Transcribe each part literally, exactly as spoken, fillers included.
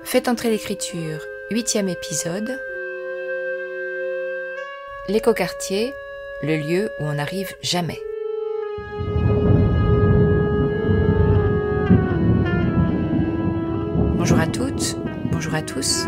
Faites entrer l'écriture, huitième épisode. L'écoquartier, le lieu où on n'arrive jamais. Bonjour à toutes, bonjour à tous.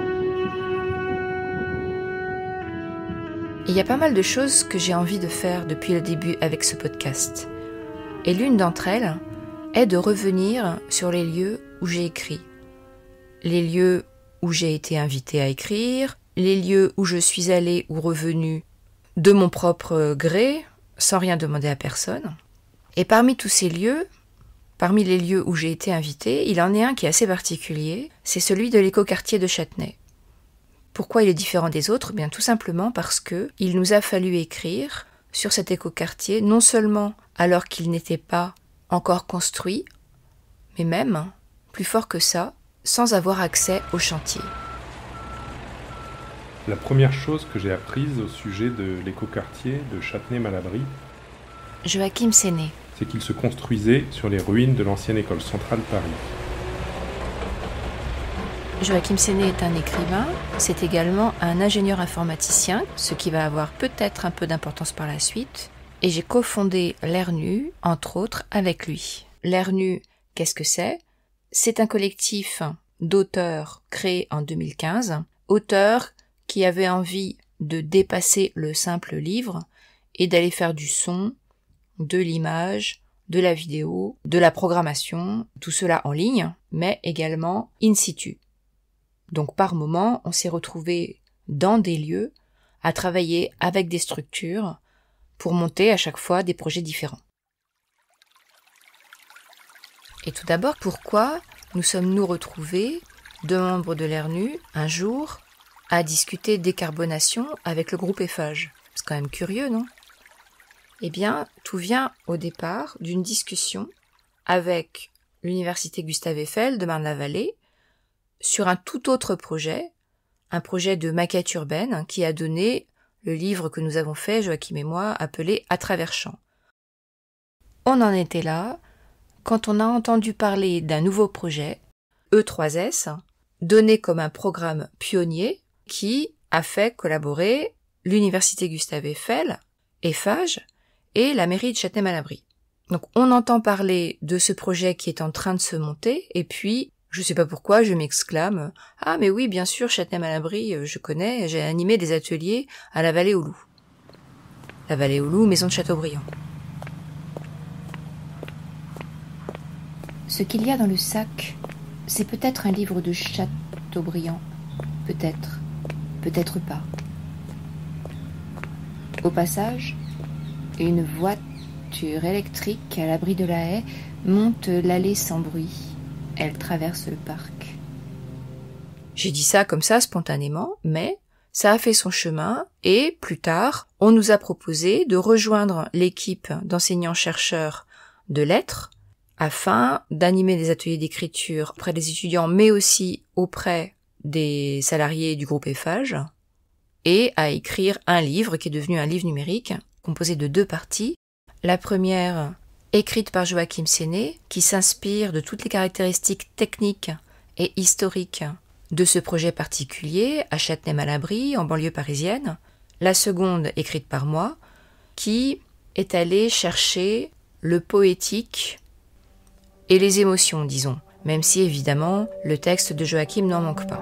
Il y a pas mal de choses que j'ai envie de faire depuis le début avec ce podcast. Et l'une d'entre elles est de revenir sur les lieux où j'ai écrit. Les lieux où j'ai été invitée à écrire, les lieux où je suis allée ou revenue de mon propre gré, sans rien demander à personne. Et parmi tous ces lieux, parmi les lieux où j'ai été invitée, il en est un qui est assez particulier, c'est celui de l'écoquartier de Châtenay. Pourquoi il est différent des autres ? Bien tout simplement parce que il nous a fallu écrire sur cet écoquartier, non seulement alors qu'il n'était pas encore construit, mais même, plus fort que ça, sans avoir accès au chantier. La première chose que j'ai apprise au sujet de l'écoquartier de Châtenay-Malabry, Joachim Séné. C'est qu'il se construisait sur les ruines de l'ancienne école centrale Paris. Joachim Séné est un écrivain, c'est également un ingénieur informaticien, ce qui va avoir peut-être un peu d'importance par la suite, et j'ai cofondé l'Ernu, entre autres, avec lui. L'Ernu, qu'est-ce que c'est ? C'est un collectif d'auteurs créé en deux mille quinze, auteurs qui avaient envie de dépasser le simple livre et d'aller faire du son, de l'image, de la vidéo, de la programmation, tout cela en ligne, mais également in situ. Donc par moment, on s'est retrouvés dans des lieux à travailler avec des structures pour monter à chaque fois des projets différents. Et tout d'abord, pourquoi nous sommes-nous retrouvés, deux membres de l'Ernu, un jour, à discuter décarbonation avec le groupe Eiffage ? C'est quand même curieux, non ? Eh bien, tout vient au départ d'une discussion avec l'université Gustave Eiffel de Marne-la-Vallée sur un tout autre projet, un projet de maquette urbaine qui a donné le livre que nous avons fait, Joachim et moi, appelé « À travers champs ». On en était là quand on a entendu parler d'un nouveau projet, E trois S, donné comme un programme pionnier qui a fait collaborer l'université Gustave Eiffel, Eiffage, et la mairie de Châtenay-Malabry. Donc on entend parler de ce projet qui est en train de se monter, et puis, je sais pas pourquoi, je m'exclame « Ah mais oui, bien sûr, Châtenay-Malabry, je connais, j'ai animé des ateliers à la Vallée aux Loups. » La Vallée aux Loups, maison de Châteaubriand. Ce qu'il y a dans le sac, c'est peut-être un livre de Chateaubriand. Peut-être, peut-être pas. Au passage, une voiture électrique à l'abri de la haie monte l'allée sans bruit. Elle traverse le parc. J'ai dit ça comme ça spontanément, mais ça a fait son chemin et plus tard, on nous a proposé de rejoindre l'équipe d'enseignants-chercheurs de lettres afin d'animer des ateliers d'écriture auprès des étudiants, mais aussi auprès des salariés du groupe Eiffage, et à écrire un livre qui est devenu un livre numérique, composé de deux parties. La première, écrite par Joachim Séné, qui s'inspire de toutes les caractéristiques techniques et historiques de ce projet particulier, à Châtenay-Malabry, en banlieue parisienne. La seconde, écrite par moi, qui est allée chercher le poétique et les émotions, disons, même si évidemment le texte de Joachim n'en manque pas.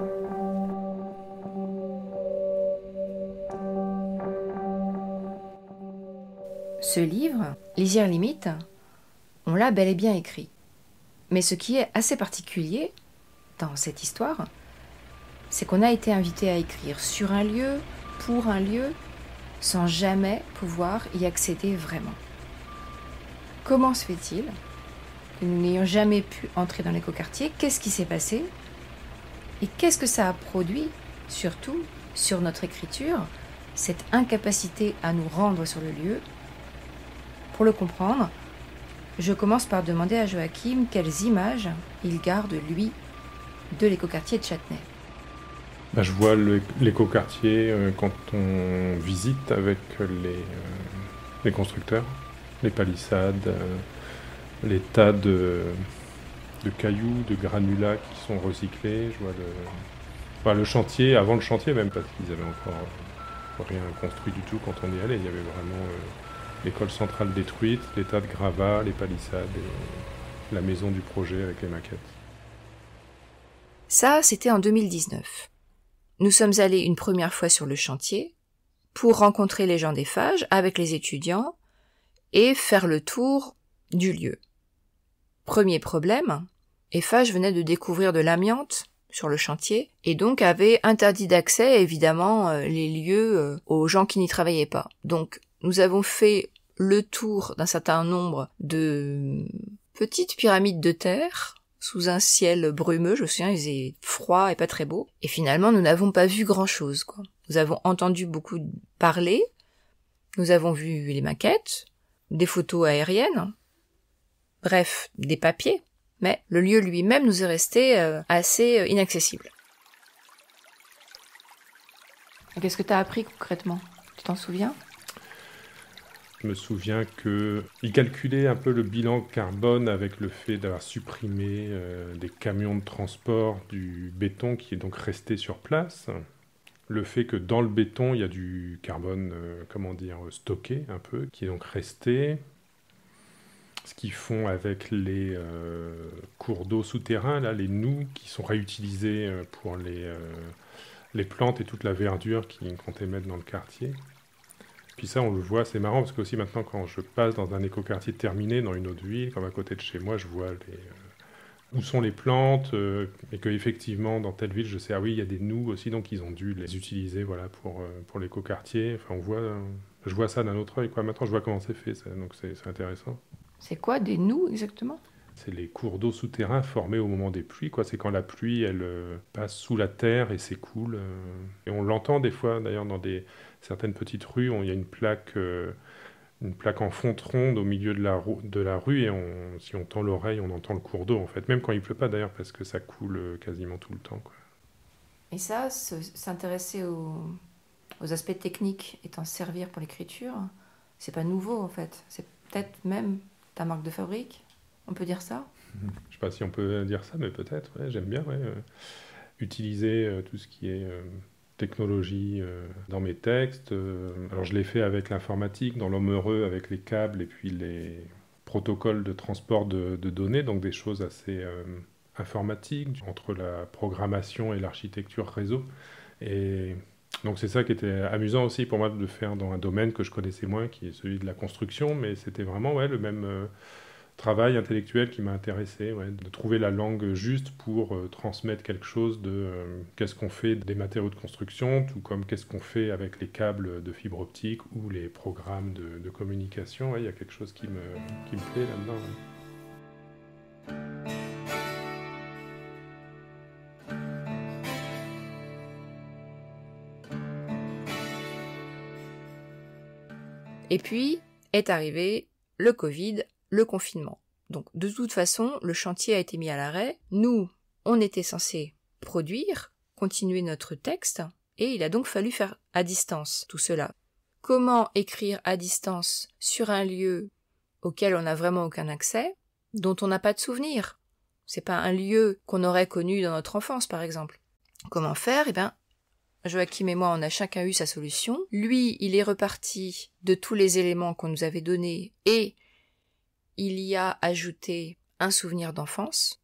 Ce livre, Lisière limite, on l'a bel et bien écrit. Mais ce qui est assez particulier dans cette histoire, c'est qu'on a été invité à écrire sur un lieu, pour un lieu, sans jamais pouvoir y accéder vraiment. Comment se fait-il que nous n'ayons jamais pu entrer dans l'écoquartier? Qu'est-ce qui s'est passé? Et qu'est-ce que ça a produit, surtout, sur notre écriture, cette incapacité à nous rendre sur le lieu? Pour le comprendre, je commence par demander à Joachim quelles images il garde, lui, de l'écoquartier de Châtenay. Ben, je vois le, l'écoquartier euh, quand on visite avec les, euh, les constructeurs, les palissades, euh, les tas de, de cailloux, de granulats qui sont recyclés. Je vois le, enfin, le chantier, avant le chantier même, parce qu'ils avaient encore rien construit du tout quand on y allait. Il y avait vraiment euh, l'école centrale détruite, les tas de gravats, les palissades, et la maison du projet avec les maquettes. Ça, c'était en deux mille dix-neuf. Nous sommes allés une première fois sur le chantier pour rencontrer les gens d'Eiffage avec les étudiants et faire le tour du lieu. Premier problème, Eiffage venait de découvrir de l'amiante sur le chantier et donc avait interdit d'accès évidemment euh, les lieux euh, aux gens qui n'y travaillaient pas. Donc nous avons fait le tour d'un certain nombre de petites pyramides de terre sous un ciel brumeux, je me souviens, il faisait froid et pas très beau. Et finalement, nous n'avons pas vu grand-chose, quoi. Nous avons entendu beaucoup parler, nous avons vu les maquettes, des photos aériennes, bref, des papiers, mais le lieu lui-même nous est resté euh, assez euh, inaccessible. Qu'est-ce que tu as appris concrètement? Tu t'en souviens? Je me souviens qu'ils calculaient un peu le bilan carbone avec le fait d'avoir supprimé euh, des camions de transport du béton qui est donc resté sur place. Le fait que dans le béton, il y a du carbone, euh, comment dire, stocké un peu, qui est donc resté. Ce qu'ils font avec les euh, cours d'eau souterrains, là, les noues qui sont réutilisés pour les, euh, les plantes et toute la verdure qu'ils comptaient mettre dans le quartier. Puis ça, on le voit, c'est marrant, parce que aussi maintenant, quand je passe dans un écoquartier terminé, dans une autre ville, comme à côté de chez moi, je vois les, euh, où sont les plantes, euh, et qu'effectivement, dans telle ville, je sais, ah oui, il y a des noues aussi, donc ils ont dû les utiliser voilà, pour, euh, pour l'écoquartier. Enfin, on voit, euh, je vois ça d'un autre œil, quoi. Maintenant, je vois comment c'est fait, ça, donc c'est, c'est intéressant. C'est quoi, des noues, exactement? C'est les cours d'eau souterrains formés au moment des pluies, quoi. C'est quand la pluie, elle euh, passe sous la terre et s'écoule. Euh, et on l'entend des fois, d'ailleurs, dans des, certaines petites rues, il y a une plaque, euh, une plaque en fonte ronde au milieu de la, de la rue, et on, si on tend l'oreille, on entend le cours d'eau, en fait. Même quand il pleut pas, d'ailleurs, parce que ça coule quasiment tout le temps, quoi. Et ça, s'intéresser aux, aux aspects techniques et t'en servir pour l'écriture, c'est pas nouveau, en fait. C'est peut-être même ta marque de fabrique. On peut dire ça? Je sais pas si on peut dire ça, mais peut-être, ouais, j'aime bien ouais, euh, utiliser euh, tout ce qui est euh, technologie euh, dans mes textes. Euh, alors je l'ai fait avec l'informatique, dans l'homme heureux, avec les câbles et puis les protocoles de transport de, de données, donc des choses assez euh, informatiques, entre la programmation et l'architecture réseau. Et donc c'est ça qui était amusant aussi pour moi de le faire dans un domaine que je connaissais moins, qui est celui de la construction, mais c'était vraiment ouais, le même... Euh, travail intellectuel qui m'a intéressé, ouais, de trouver la langue juste pour euh, transmettre quelque chose de euh, qu'est-ce qu'on fait des matériaux de construction, tout comme qu'est-ce qu'on fait avec les câbles de fibre optique ou les programmes de, de communication. Il ouais, y a quelque chose qui me, qui me plaît là-dedans. Ouais. Et puis est arrivé le Covid, le confinement. Donc, de toute façon, le chantier a été mis à l'arrêt. Nous, on était censés produire, continuer notre texte, et il a donc fallu faire à distance tout cela. Comment écrire à distance sur un lieu auquel on n'a vraiment aucun accès, dont on n'a pas de souvenir? C'est pas un lieu qu'on aurait connu dans notre enfance, par exemple. Comment faire? Eh bien, Joachim et moi, on a chacun eu sa solution. Lui, il est reparti de tous les éléments qu'on nous avait donnés et il y a ajouté un souvenir d'enfance.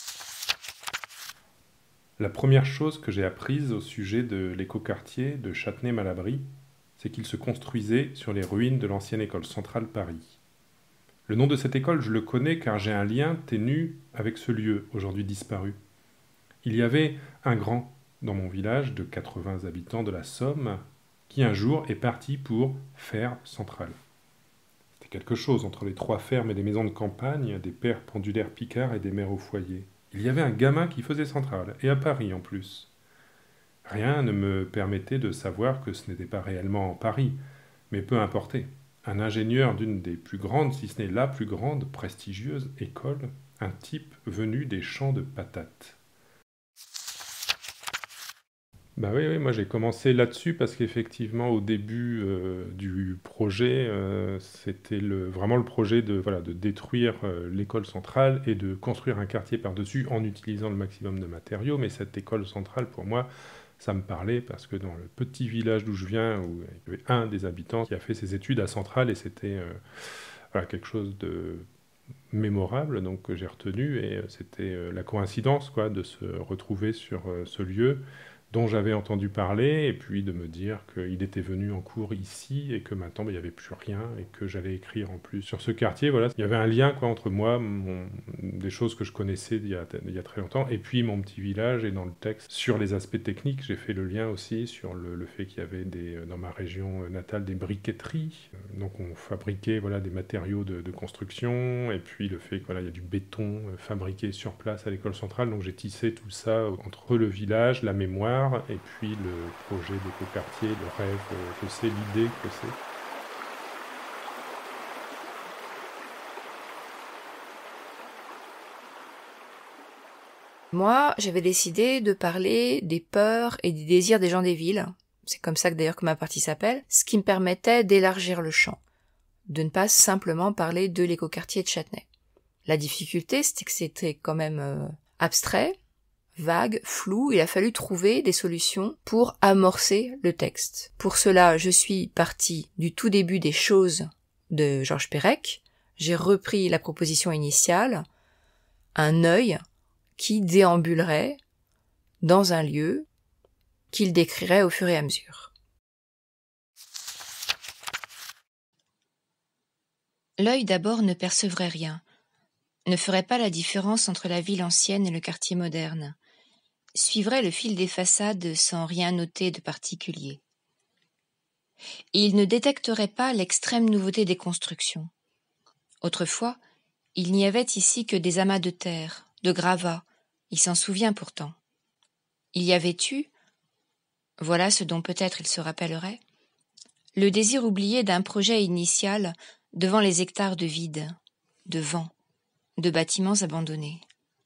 La première chose que j'ai apprise au sujet de l'écoquartier de Châtenay-Malabry, c'est qu'il se construisait sur les ruines de l'ancienne école centrale Paris. Le nom de cette école, je le connais car j'ai un lien ténu avec ce lieu, aujourd'hui disparu. Il y avait un grand dans mon village de quatre-vingts habitants de la Somme, qui un jour est parti pour faire centrale. Quelque chose entre les trois fermes et les maisons de campagne, des pères pendulaires picards et des mères au foyer. Il y avait un gamin qui faisait centrale, et à Paris en plus. Rien ne me permettait de savoir que ce n'était pas réellement Paris, mais peu importait. Un ingénieur d'une des plus grandes, si ce n'est la plus grande, prestigieuse école, un type venu des champs de patates. Bah oui, oui, moi j'ai commencé là-dessus parce qu'effectivement au début euh, du projet, euh, c'était le, vraiment le projet de, voilà, de détruire euh, l'école centrale et de construire un quartier par-dessus en utilisant le maximum de matériaux. Mais cette école centrale, pour moi, ça me parlait parce que dans le petit village d'où je viens, où il y avait un des habitants qui a fait ses études à Centrale et c'était euh, voilà, quelque chose de mémorable donc que j'ai retenu et euh, c'était euh, la coïncidence quoi de se retrouver sur euh, ce lieu dont j'avais entendu parler et puis de me dire qu'il était venu en cours ici et que maintenant ben, il n'y avait plus rien et que j'allais écrire en plus sur ce quartier. Voilà, il y avait un lien quoi entre moi, mon- des choses que je connaissais il y, a, il y a très longtemps et puis mon petit village et dans le texte sur les aspects techniques, j'ai fait le lien aussi sur le, le fait qu'il y avait des, dans ma région natale des briqueteries. Donc on fabriquait voilà, des matériaux de, de construction et puis le fait qu'il voilà, y a du béton euh, fabriqué sur place à l'école centrale. Donc j'ai tissé tout ça entre le village, la mémoire et puis le projet d'écoquartier, le rêve euh, que c'est, l'idée que c'est. Moi, j'avais décidé de parler des peurs et des désirs des gens des villes. C'est comme ça que d'ailleurs que ma partie s'appelle, ce qui me permettait d'élargir le champ, de ne pas simplement parler de l'écoquartier de Châtenay. La difficulté, c'était que c'était quand même euh, abstrait, vague, flou, il a fallu trouver des solutions pour amorcer le texte. Pour cela, je suis partie du tout début des choses de Georges Perec, j'ai repris la proposition initiale, un œil qui déambulerait dans un lieu qu'il décrirait au fur et à mesure. L'œil d'abord ne percevrait rien, ne ferait pas la différence entre la ville ancienne et le quartier moderne, suivrait le fil des façades sans rien noter de particulier. Et il ne détecterait pas l'extrême nouveauté des constructions. Autrefois, il n'y avait ici que des amas de terre, de gravats, il s'en souvient pourtant. Il y avait eu, voilà ce dont peut-être il se rappellerait, le désir oublié d'un projet initial devant les hectares de vide, de vent, de bâtiments abandonnés.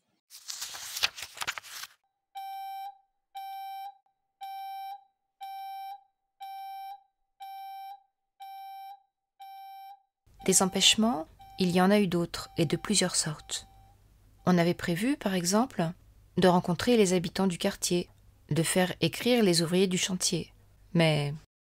Des empêchements, il y en a eu d'autres, et de plusieurs sortes. On avait prévu, par exemple, de rencontrer les habitants du quartier, de faire écrire les ouvriers du chantier. Mais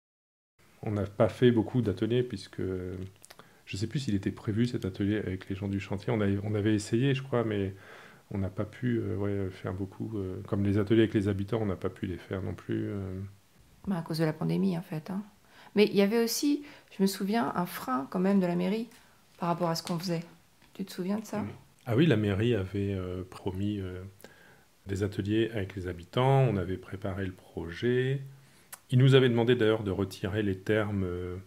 On n'a pas fait beaucoup d'ateliers puisque je ne sais plus s'il était prévu cet atelier avec les gens du chantier. On, a, on avait essayé, je crois, mais on n'a pas pu euh, ouais, faire beaucoup. Euh, comme les ateliers avec les habitants, on n'a pas pu les faire non plus. Euh. bah, à cause de la pandémie, en fait. Hein. Mais il y avait aussi, je me souviens, un frein quand même de la mairie par rapport à ce qu'on faisait. Tu te souviens de ça ? Ah oui, la mairie avait euh, promis euh, des ateliers avec les habitants. On avait préparé le projet. Ils nous avaient demandé d'ailleurs de retirer les termes euh,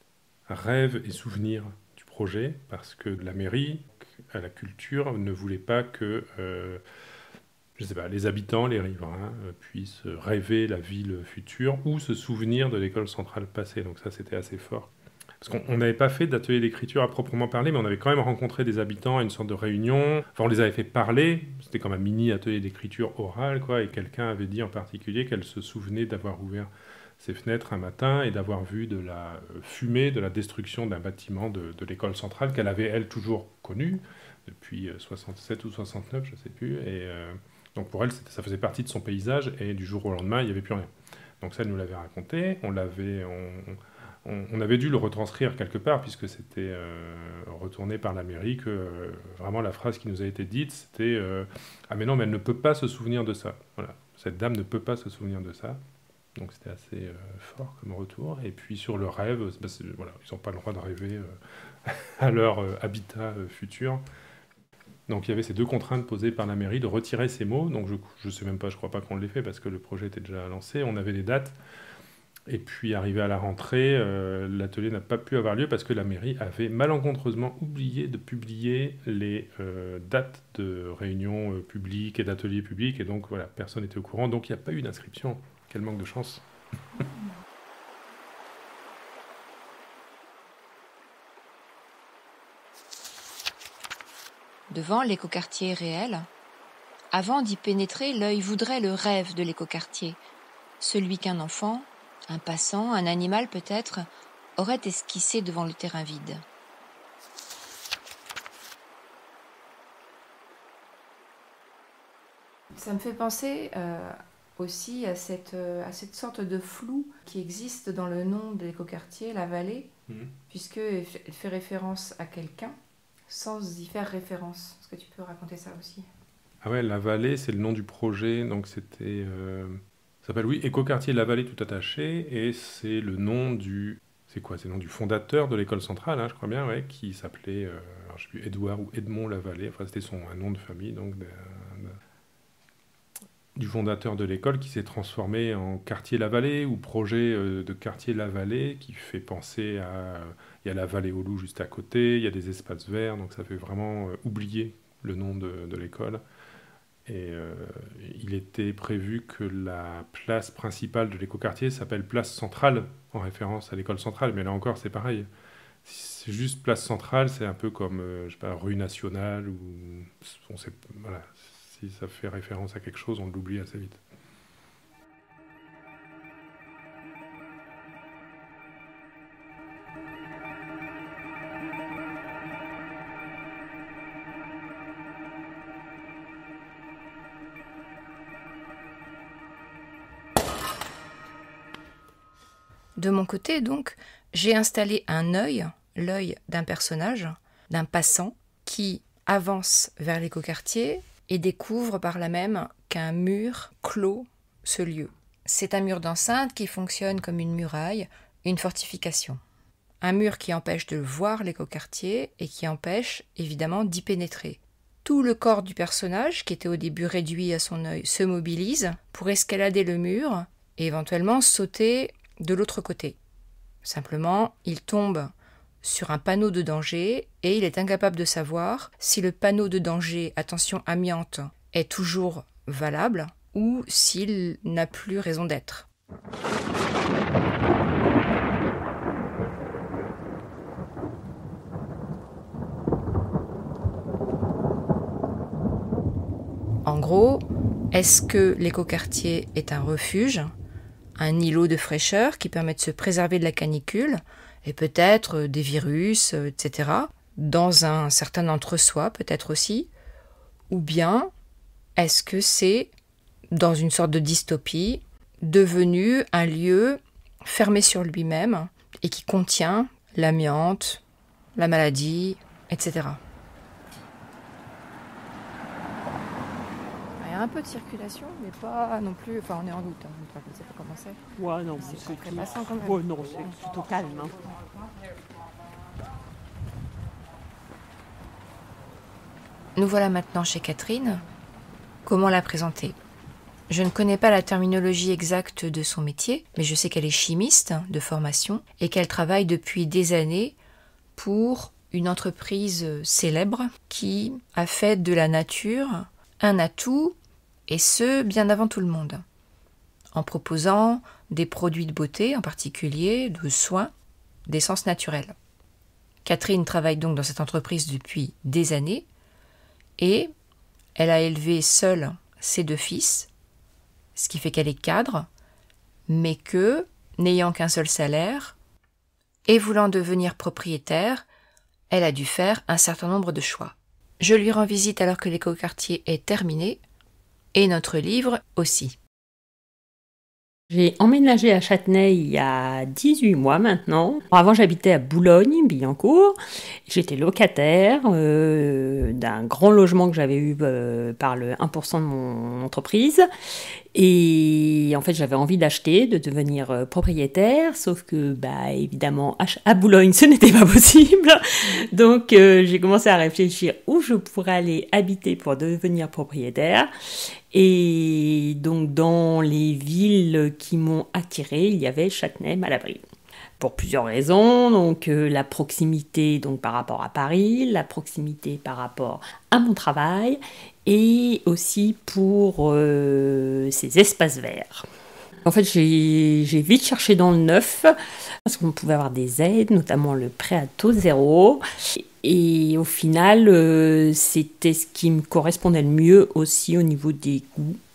rêve et souvenir du projet parce que la mairie, à la culture, ne voulait pas que euh, je sais pas, les habitants, les riverains euh, puissent rêver la ville future ou se souvenir de l'école centrale passée. Donc ça, c'était assez fort. Parce qu'on on n'avait pas fait d'atelier d'écriture à proprement parler, mais on avait quand même rencontré des habitants à une sorte de réunion. Enfin, on les avait fait parler. C'était comme un mini atelier d'écriture orale, quoi. Et quelqu'un avait dit en particulier qu'elle se souvenait d'avoir ouvert ses fenêtres un matin et d'avoir vu de la fumée, de la destruction d'un bâtiment de, de l'école centrale qu'elle avait, elle, toujours connu depuis soixante-sept ou soixante-neuf, je ne sais plus. Et euh, donc pour elle, ça faisait partie de son paysage et du jour au lendemain, il n'y avait plus rien. Donc ça, elle nous l'avait raconté. On l'avait... On, on, on avait dû le retranscrire quelque part puisque c'était euh, retourné par la mairie que euh, vraiment la phrase qui nous a été dite, c'était euh, « Ah mais non, mais elle ne peut pas se souvenir de ça. » Voilà. Cette dame ne peut pas se souvenir de ça. Donc c'était assez euh, fort comme retour. Et puis sur le rêve, bah, voilà, ils n'ont pas le droit de rêver euh, à leur euh, habitat euh, futur. Donc il y avait ces deux contraintes posées par la mairie de retirer ces mots. Donc je ne sais même pas, je ne crois pas qu'on l'ait fait parce que le projet était déjà lancé. On avait des dates. Et puis arrivé à la rentrée, euh, l'atelier n'a pas pu avoir lieu parce que la mairie avait malencontreusement oublié de publier les euh, dates de réunions euh, publiques et d'ateliers publics. Et donc voilà, personne n'était au courant. Donc il n'y a pas eu d'inscription. Quel manque de chance. Devant l'écoquartier réel, avant d'y pénétrer, l'œil voudrait le rêve de l'écoquartier, celui qu'un enfant, un passant, un animal peut-être, aurait esquissé devant le terrain vide. Ça me fait penser euh, aussi à cette, euh, à cette sorte de flou qui existe dans le nom de l'écoquartier, la vallée, mmh. puisqu'elle fait référence à quelqu'un sans y faire référence. Est-ce que tu peux raconter ça aussi ? Ah ouais, la vallée, c'est le nom du projet, donc c'était... Euh, ça s'appelle, oui, Écoquartier La Vallée tout attaché, et c'est le nom du... C'est quoi ? C'est le nom du fondateur de l'école centrale, hein, je crois bien, ouais, qui s'appelait, euh, alors, je sais plus, Édouard ou Edmond La Vallée, enfin c'était son un nom de famille, donc... De, de, du fondateur de l'école qui s'est transformé en quartier La Vallée ou projet de quartier La Vallée qui fait penser à... Il y a la vallée aux loups juste à côté, il y a des espaces verts, donc ça fait vraiment oublier le nom de, de l'école. Et euh, il était prévu que la place principale de l'écoquartier s'appelle Place Centrale, en référence à l'école centrale, mais là encore c'est pareil. Si c'est juste Place Centrale, c'est un peu comme, euh, je sais pas, rue nationale, ou... On sait, voilà. Si ça fait référence à quelque chose, on l'oublie assez vite. De mon côté, donc, j'ai installé un œil, l'œil d'un personnage, d'un passant, qui avance vers l'écoquartier et découvre par là même qu'un mur clôt ce lieu. C'est un mur d'enceinte qui fonctionne comme une muraille, une fortification. Un mur qui empêche de voir l'écoquartier et qui empêche évidemment d'y pénétrer. Tout le corps du personnage, qui était au début réduit à son œil, se mobilise pour escalader le mur et éventuellement sauter de l'autre côté. Simplement, il tombe sur un panneau de danger et il est incapable de savoir si le panneau de danger, attention amiante, est toujours valable ou s'il n'a plus raison d'être. En gros, est-ce que l'écoquartier est un refuge, un îlot de fraîcheur qui permet de se préserver de la canicule et peut-être des virus, et cetera, dans un certain entre-soi peut-être aussi, ou bien est-ce que c'est, dans une sorte de dystopie, devenu un lieu fermé sur lui-même et qui contient l'amiante, la maladie, et cetera. Il y a un peu de circulation, mais pas non plus... Enfin, on est en route, hein, je ne sais pas comment c'est. Ouais, non, c'est, c'est très passant quand même. Ouais, non, c'est plutôt calme. Hein. Nous voilà maintenant chez Catherine. Comment la présenter ? Je ne connais pas la terminologie exacte de son métier, mais je sais qu'elle est chimiste de formation et qu'elle travaille depuis des années pour une entreprise célèbre qui a fait de la nature un atout, et ce, bien avant tout le monde, en proposant des produits de beauté, en particulier de soins, d'essence naturelle. Catherine travaille donc dans cette entreprise depuis des années, et elle a élevé seule ses deux fils, ce qui fait qu'elle est cadre, mais que, n'ayant qu'un seul salaire, et voulant devenir propriétaire, elle a dû faire un certain nombre de choix. Je lui rends visite alors que l'écoquartier est terminé, et notre livre aussi. J'ai emménagé à Châtenay il y a dix-huit mois maintenant. Avant, j'habitais à Boulogne-Billancourt. J'étais locataire euh, d'un grand logement que j'avais eu euh, par le un pour cent de mon entreprise. Et en fait, j'avais envie d'acheter, de devenir euh, propriétaire, sauf que, bah, évidemment, à, à Boulogne, ce n'était pas possible. Donc, euh, j'ai commencé à réfléchir où je pourrais aller habiter pour devenir propriétaire. Et donc, dans les villes qui m'ont attirée, il y avait Châtenay-Malabry. Pour plusieurs raisons, donc euh, la proximité donc, par rapport à Paris, la proximité par rapport à mon travail, et aussi pour euh, ces espaces verts. En fait, j'ai, j'ai vite cherché dans le neuf, parce qu'on pouvait avoir des aides, notamment le prêt à taux zéro. Et au final, euh, c'était ce qui me correspondait le mieux aussi au niveau des goûts.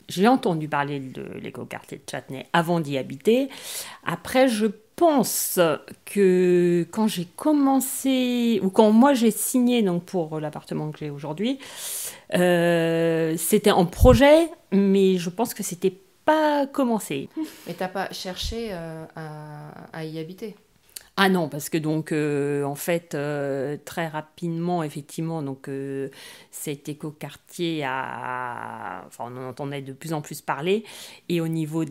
J'ai entendu parler de l'écoquartier de Châtenay avant d'y habiter. Après, je pense que quand j'ai commencé, ou quand moi j'ai signé donc pour l'appartement que j'ai aujourd'hui, euh, c'était en projet, mais je pense que c'était pas commencé. Mais t'as pas cherché euh, à, à y habiter? Ah non, parce que donc, euh, en fait, euh, très rapidement, effectivement, donc, euh, cet écoquartier a... Enfin, on en entendait de plus en plus parler. Et au niveau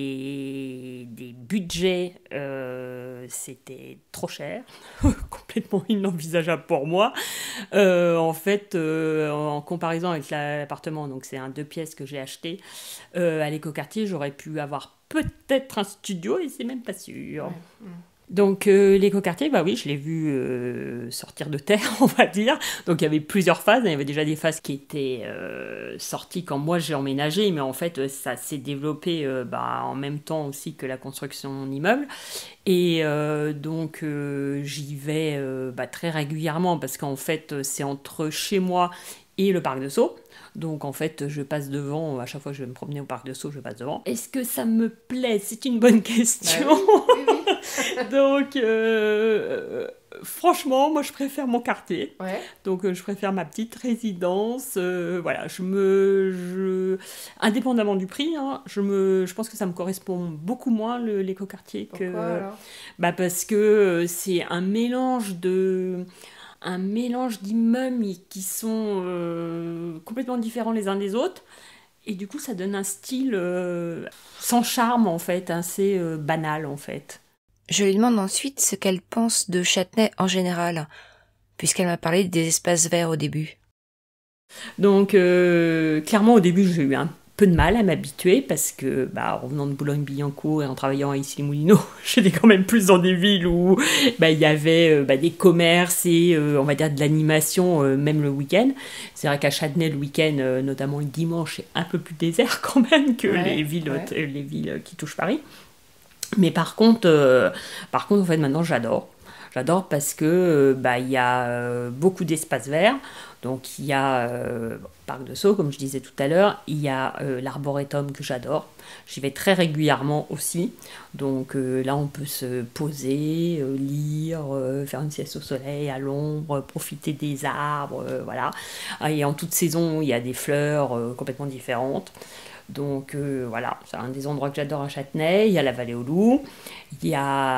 des, des budgets, euh, c'était trop cher. Complètement inenvisageable pour moi. Euh, en fait, euh, en comparaison avec l'appartement, donc c'est un deux pièces que j'ai acheté, euh, à l'écoquartier, j'aurais pu avoir peut-être un studio et c'est même pas sûr. Ouais. Mmh. Donc euh, l'écoquartier, bah oui, je l'ai vu euh, sortir de terre, on va dire. Donc il y avait plusieurs phases. Il y avait déjà des phases qui étaient euh, sorties quand moi j'ai emménagé, mais en fait ça s'est développé euh, bah, en même temps aussi que la construction de mon immeuble. Et euh, donc euh, j'y vais euh, bah, très régulièrement parce qu'en fait c'est entre chez moi et le parc de Sceaux. Donc en fait, je passe devant, à chaque fois que je vais me promener au parc de Sceaux, je passe devant. Est-ce que ça me plaît? C'est une bonne question. Bah oui, oui, oui. Donc euh, franchement, moi je préfère mon quartier. Ouais. Donc euh, je préfère ma petite résidence. Euh, voilà, je me, je, indépendamment du prix, hein, je me, je pense que ça me correspond beaucoup moins le, l'écoquartier que. Pourquoi alors? Bah parce que c'est un mélange de. un mélange d'immeubles qui sont euh, complètement différents les uns des autres. Et du coup, ça donne un style euh, sans charme, en fait, assez euh, banal, en fait. Je lui demande ensuite ce qu'elle pense de Châtenay en général, puisqu'elle m'a parlé des espaces verts au début. Donc, euh, clairement, au début, j'ai eu un peu de mal à m'habituer parce que, bah, en revenant de Boulogne-Billancourt et en travaillant à Issy-les-Moulineaux, j'étais quand même plus dans des villes où bah, il y avait euh, bah, des commerces et, euh, on va dire, de l'animation, euh, même le week-end. C'est vrai qu'à Châtenay, le week-end, euh, notamment le dimanche, c'est un peu plus désert quand même que Ouais, les villes, ouais. euh, les villes qui touchent Paris. Mais par contre, euh, par contre, en fait, maintenant, j'adore. J'adore parce que euh, bah, il y a euh, beaucoup d'espaces verts. Donc, il y a euh, Parc de Sceaux, comme je disais tout à l'heure. Il y a euh, l'arboretum que j'adore. J'y vais très régulièrement aussi. Donc euh, là, on peut se poser, euh, lire, euh, faire une sieste au soleil, à l'ombre, profiter des arbres, euh, voilà. Et en toute saison, il y a des fleurs euh, complètement différentes. Donc euh, voilà, c'est un des endroits que j'adore à Châtenay. Il y a la vallée aux loups. Il y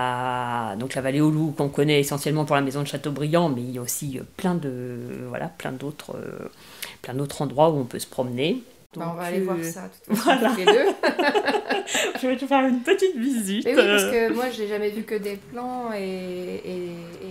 a donc la vallée aux loups qu'on connaît essentiellement pour la maison de Châteaubriand, mais il y a aussi plein de voilà, plein d'autres euh, plein d'autres endroits où on peut se promener. Donc, bah, on va euh, aller voir ça de toute façon, voilà. tous les deux. Je vais te faire une petite visite. Mais oui, parce que moi, je n'ai jamais vu que des plans et... Et,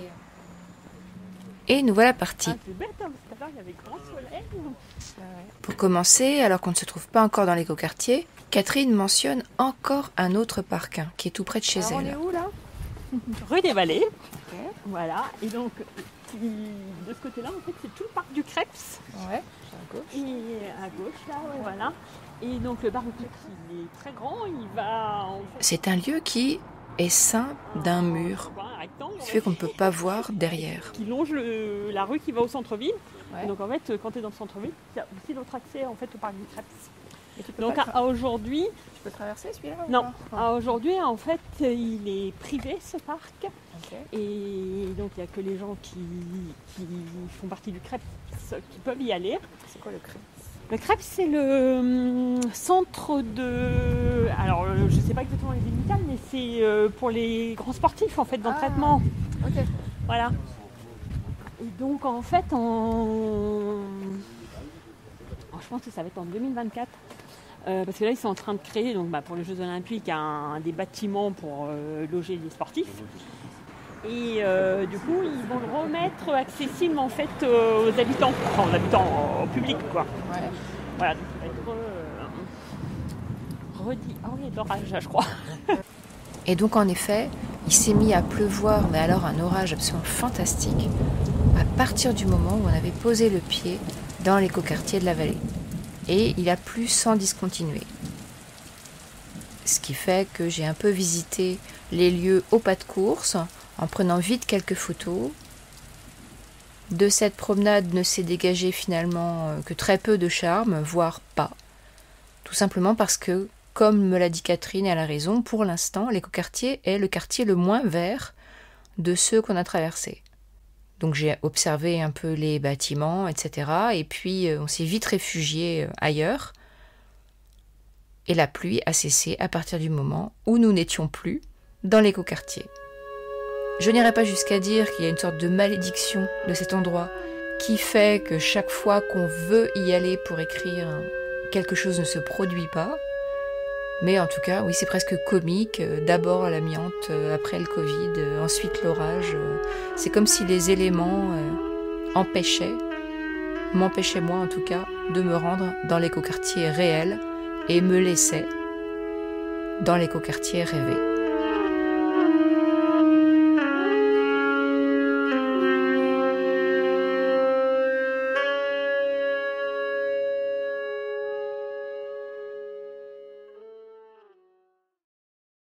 et... et nous voilà partis. Ah, c'est bête, hein, parce qu'alors il y avait grand soleil. Pour commencer, alors qu'on ne se trouve pas encore dans l'écoquartier, Catherine mentionne encore un autre parc hein, qui est tout près de chez Alors, elle. on est où là? Rue des Vallées. Okay. Voilà, et donc qui, de ce côté-là, en fait, c'est tout le parc du Creps. Ouais, à gauche. Et à gauche, là, ouais, voilà. Et donc le parc du Creps, il est très grand, il va... En fait, c'est un lieu qui est ceint d'un mur, ce qui fait qu'on ne peut pas voir derrière. Qui longe le, la rue qui va au centre-ville. Ouais. Donc en fait, quand tu es dans le centre-ville, il y a aussi l'autre accès en fait, au parc du Creps. Donc à, à aujourd'hui... Tu peux traverser celui-là? Non, à aujourd'hui, en fait, il est privé ce parc. Okay. Et donc il n'y a que les gens qui, qui font partie du Creps qui peuvent y aller. C'est quoi le Creps? Le Creps, c'est le hum, centre de... Alors, je ne sais pas exactement les délimitables, mais c'est euh, pour les grands sportifs, en fait, d'entraînement. Ah, ok. Voilà. Et donc, en fait, en... je pense que ça va être en deux mille vingt-quatre. Euh, parce que là, ils sont en train de créer, donc, bah, pour les Jeux Olympiques, un, des bâtiments pour euh, loger les sportifs. Et euh, du coup, ils vont le remettre accessible en fait euh, aux habitants, enfin aux habitants, au public quoi. Ouais. Voilà, donc ça va être euh, redit. Ah oui, il y a de l'orage là, je crois. Et donc en effet, il s'est mis à pleuvoir, mais alors un orage absolument fantastique, à partir du moment où on avait posé le pied dans l'écoquartier de la vallée. Et il a plu sans discontinuer. Ce qui fait que j'ai un peu visité les lieux au pas de course, en prenant vite quelques photos. De cette promenade ne s'est dégagé finalement que très peu de charme, voire pas. Tout simplement parce que, comme me l'a dit Catherine, et elle a raison, pour l'instant, l'écoquartier est le quartier le moins vert de ceux qu'on a traversés. Donc j'ai observé un peu les bâtiments, et cetera. Et puis on s'est vite réfugié ailleurs. Et la pluie a cessé à partir du moment où nous n'étions plus dans l'écoquartier. Je n'irai pas jusqu'à dire qu'il y a une sorte de malédiction de cet endroit qui fait que chaque fois qu'on veut y aller pour écrire, quelque chose ne se produit pas. Mais en tout cas, oui, c'est presque comique. D'abord l'amiante, après le Covid, ensuite l'orage. C'est comme si les éléments empêchaient, m'empêchaient moi en tout cas, de me rendre dans l'écoquartier réel et me laissaient dans l'écoquartier rêvé.